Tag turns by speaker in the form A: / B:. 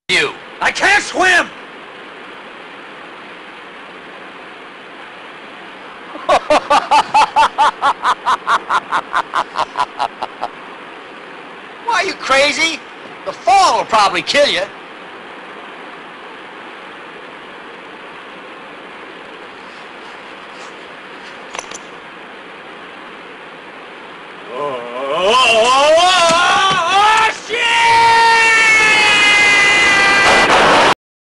A: You. I can't swim! Why, are you crazy? The fall will probably kill you.